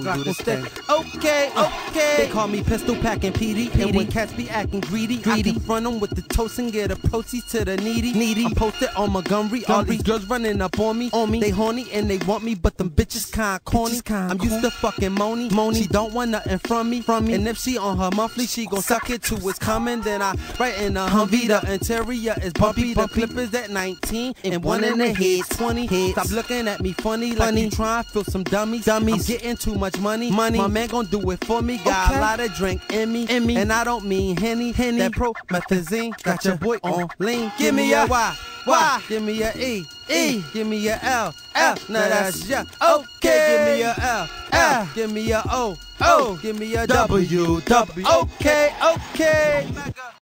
Glock on stick. Okay, okay. They call me pistol packing Petey. And when cats be acting greedy, I confront them with the toast and get a proceeds to the needy. I'm posted on Montgomery. All these girls running up on me. They horny and they want me, but them bitches kinda corny. I'm used to fucking Moni. She don't want nothing from me. And if she on her monthly, she gon' suck it till it's coming. Then I write in a Humvee. The interior is bumpy. The clip is at 19 and one in the head 20. Stop looking at me funny like you trying to feel some dummies. I'm getting too much money. My man gon' do it for me. Got a lot of drink in me. And I don't mean Henny. That promethazine got your boy on lean. Give me a Y. Give me a E. Give me a L. Now that's ya. Okay. Give me a L. Give me a O. Give me a W. Okay.